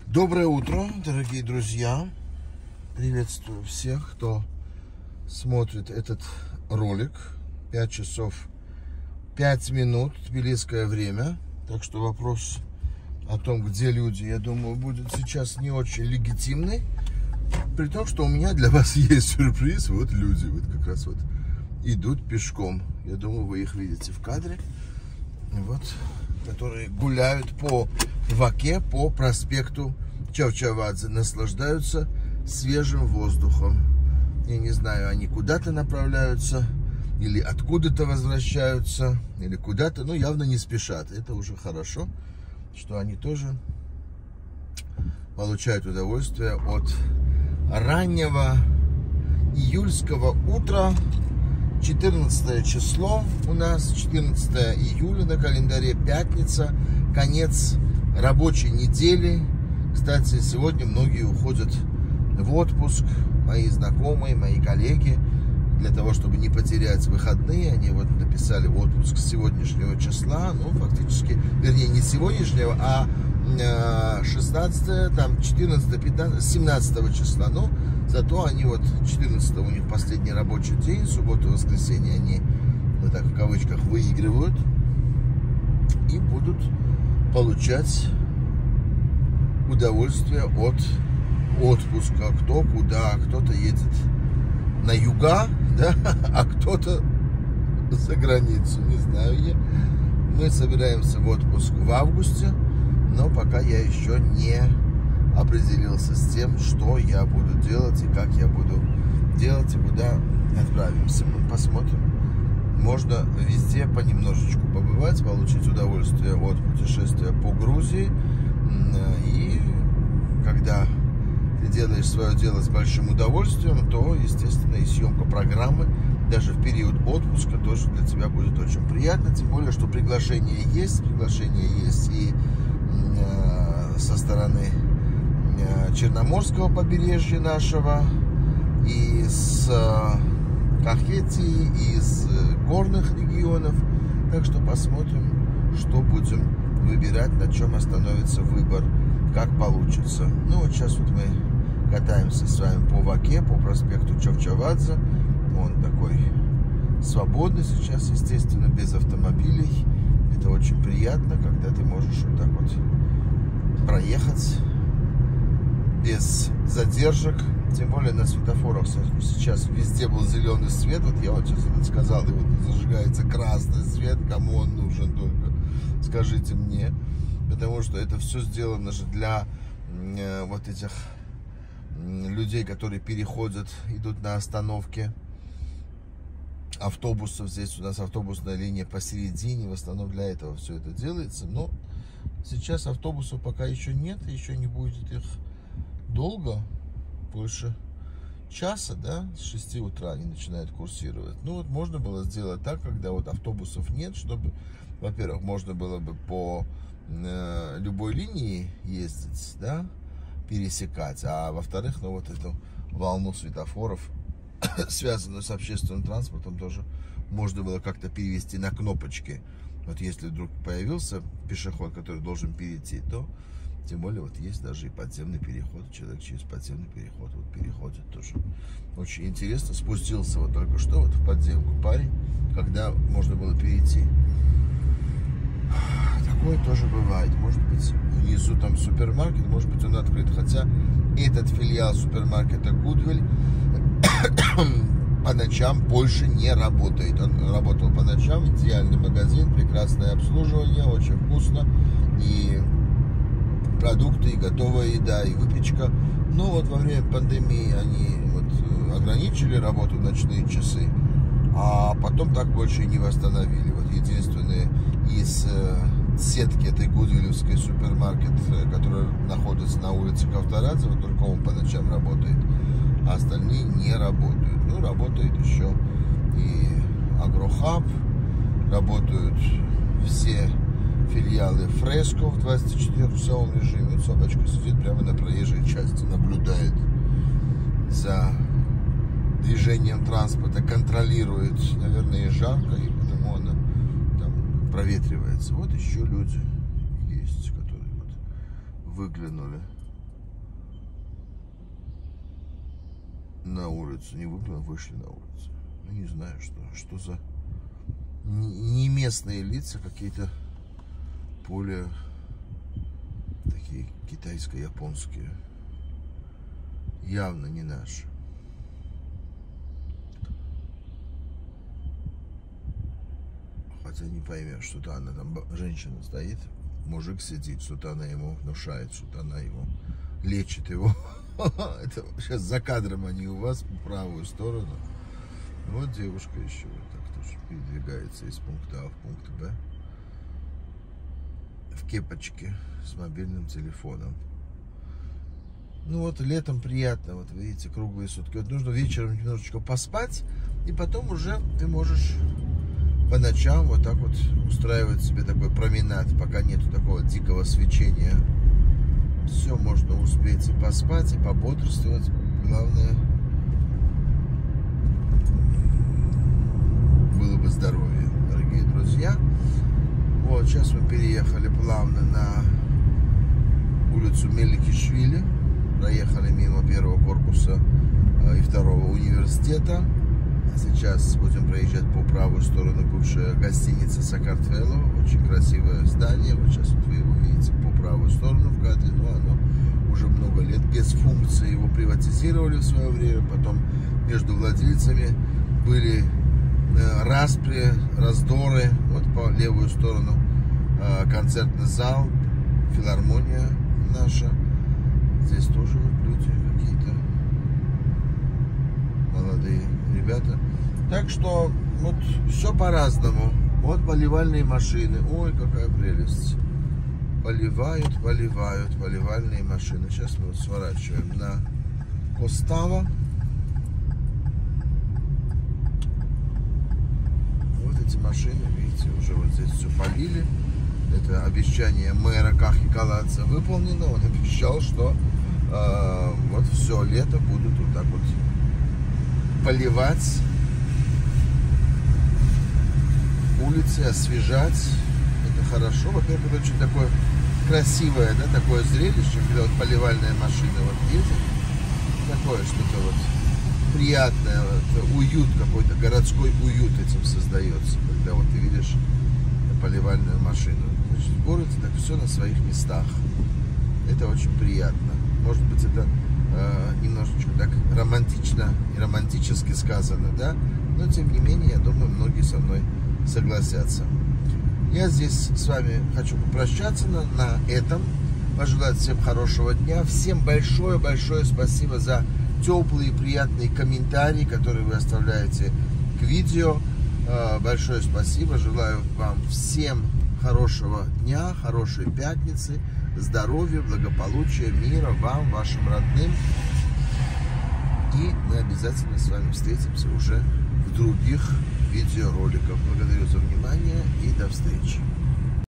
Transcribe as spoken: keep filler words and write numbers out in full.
Доброе утро, дорогие друзья! Приветствую всех, кто смотрит этот ролик. пять часов пять минут, тбилисское время. Так что вопрос о том, где люди, я думаю, будет сейчас не очень легитимный. При том, что у меня для вас есть сюрприз. Вот люди вот как раз вот идут пешком. Я думаю, вы их видите в кадре. Вот, которые гуляют по Ваке, по проспекту Чавчавадзе, наслаждаются свежим воздухом. Я не знаю, они куда-то направляются, или откуда-то возвращаются, или куда-то, но явно не спешат. Это уже хорошо, что они тоже получают удовольствие от раннего июльского утра. четырнадцатое число у нас, четырнадцатое июля на календаре, пятница, конец рабочей недели. Кстати, сегодня многие уходят в отпуск, мои знакомые, мои коллеги, для того, чтобы не потерять выходные. Они вот написали отпуск с сегодняшнего числа, ну, фактически, вернее, не сегодняшнего, а шестнадцатого, там, четырнадцатого, пятнадцатого, семнадцатого числа. Но зато они вот четырнадцатого у них последний рабочий день, субботу, воскресенье они, вот так в кавычках, выигрывают и будут получать удовольствие от отпуска. Кто куда, кто-то едет на юга, да, а кто-то за границу, не знаю я. Мы собираемся в отпуск в августе, но пока я еще не определился с тем, что я буду делать и как я буду делать и куда отправимся. Мы посмотрим. Можно везде понемножечку побывать, получить удовольствие от путешествия по Грузии. И когда ты делаешь свое дело с большим удовольствием, то, естественно, и съемка программы даже в период отпуска тоже для тебя будет очень приятно. Тем более, что приглашение есть, приглашение есть и э, со стороны э, Черноморского побережья нашего, и с э, Кахетии, и из горных регионов. Так что посмотрим, что будем выбирать, на чем остановится выбор, как получится. Ну вот сейчас вот мы катаемся с вами по Ваке, по проспекту Чавчавадзе. Он такой свободный сейчас, естественно, без автомобилей. Это очень приятно, когда ты можешь вот так вот проехать без задержек. Тем более на светофорах сейчас везде был зеленый свет. Вот я вот сейчас это сказал, и вот зажигается красный свет. Кому он нужен, только скажите мне. Потому что это все сделано же для э, вот этих людей, которые переходят, идут на остановке автобусов. Здесь у нас автобусная линия посередине. В основном для этого все это делается. Но сейчас автобусов пока еще нет. Еще не будет их долго. Больше часа, да, с шести утра они начинают курсировать. Ну вот можно было сделать так, когда вот автобусов нет, чтобы, во-первых, можно было бы по э, любой линии ездить, да, пересекать, а во-вторых, ну вот эту волну светофоров, связанную с общественным транспортом, тоже можно было как-то перевести на кнопочки. Вот если вдруг появился пешеход, который должен перейти, то тем более вот есть даже и подземный переход. Человек через подземный переход вот переходит тоже. Очень интересно. Спустился вот только что вот в подземку парень, когда можно было перейти. Такое тоже бывает. Может быть, внизу там супермаркет, может быть, он открыт. Хотя этот филиал супермаркета Гудвиль по ночам больше не работает. Он работал по ночам. Идеальный магазин, прекрасное обслуживание, очень вкусно. И продукты, и готовая еда, и выпечка. Но вот во время пандемии они вот ограничили работу в ночные часы, а потом так больше и не восстановили. Вот единственный из э, сетки этой гудвилевской супермаркет, который находится на улице Кавторадзе, вот только он по ночам работает, а остальные не работают. Ну, работает еще и Агрохаб, работают все филиалы Фреско в двадцать четырёхчасовом режиме. Вот собачка сидит прямо на проезжей части, наблюдает за движением транспорта, контролирует. Наверное, жарко, и потому она там проветривается. Вот еще люди есть, которые вот выглянули на улицу, не выпили, а вышли на улицу. Ну, не знаю, что, что за не местные лица, какие-то более такие китайско-японские. Явно не наши. Хотя не поймешь, что-то она там, женщина стоит, мужик сидит, что-то она ему внушает, что-то она его лечит его. Это сейчас за кадром они у вас по правую сторону. Вот девушка еще вот так тоже передвигается из пункта А в пункт Б. В кепочке с мобильным телефоном. Ну вот летом приятно, вот видите, круглые сутки. Вот нужно вечером немножечко поспать, и потом уже ты можешь по ночам вот так вот устраивать себе такой променад, пока нету такого дикого свечения. Все можно успеть и поспать, и пободрствовать. Главное, было бы здоровье, дорогие друзья. Вот, сейчас мы переехали плавно на улицу Меликишвили. Проехали мимо первого корпуса и второго университета. Сейчас будем проезжать по правую сторону бывшая гостиница Сакартвело. Очень красивое здание. Вот сейчас вот вы его видите по правую сторону в кадре. Но оно уже много лет без функции. Его приватизировали в свое время. Потом между владельцами были распри, раздоры. Вот по левую сторону концертный зал, филармония наша. Здесь тоже вот люди какие-то молодые ребята. Так что вот все по-разному. Вот поливальные машины. Ой, какая прелесть. Поливают, поливают, поливальные машины. Сейчас мы вот сворачиваем на Остава. Вот эти машины, видите, уже вот здесь все полили. Это обещание мэра Кахи Каладзе выполнено. Он обещал, что э, вот все лето будут вот так вот поливать улицы, освежать. Это хорошо. Во-первых, это очень такое красивое, да, такое зрелище, когда вот поливальная машина вот едет. Такое что-то вот приятное, вот, уют какой-то, городской уют этим создается, когда вот ты видишь поливальную машину. Значит, в городе так все на своих местах. Это очень приятно. Может быть, это э, немножечко так романтично и романтически сказано, да? Но, тем не менее, я думаю, многие со мной согласятся. Я здесь с вами хочу попрощаться на, на этом. Пожелать всем хорошего дня. Всем большое-большое спасибо за теплые, приятные комментарии, которые вы оставляете к видео. Большое спасибо. Желаю вам всем хорошего дня, хорошей пятницы, здоровья, благополучия, мира вам, вашим родным. И мы обязательно с вами встретимся уже в других видеороликах. Благодарю за внимание и до встречи.